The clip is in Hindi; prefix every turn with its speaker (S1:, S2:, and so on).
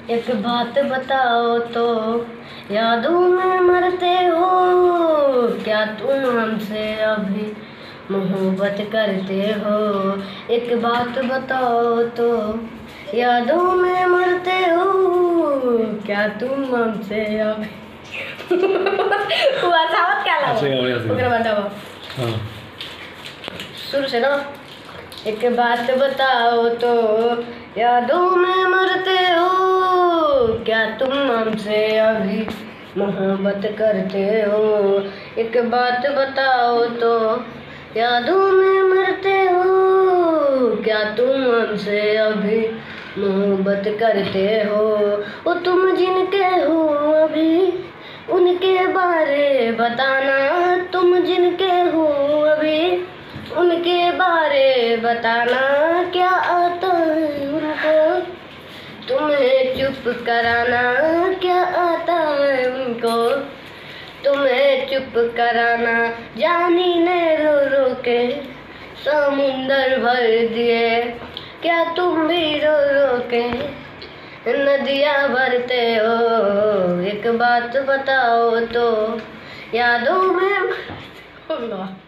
S1: एक बात बताओ तो, यादों में मरते हो क्या तुम हमसे अभी मोहब्बत करते हो? एक बात बताओ तो, यादों में मरते हो क्या तुम हमसे अभी हुआ था क्या लगा बताओ। हाँ शुरू से ना। एक बात बताओ तो, यादों में मरते हो क्या तुम हमसे अभी मोहब्बत करते हो? एक बात बताओ तो, यादों में मरते हो क्या तुम हमसे अभी मोहब्बत करते हो? ओ तुम जिनके हो अभी उनके बारे बताना, तुम जिनके हो अभी उनके बारे बताना। क्या आता है उनको तुम्हें चुप कराना? क्या आता है उनको तुम्हें चुप कराना? जानी ने रो रो के समुंदर भर दिए, क्या तुम भी रो रो के नदियाँ भरते हो? एक बात बताओ तो, यादों में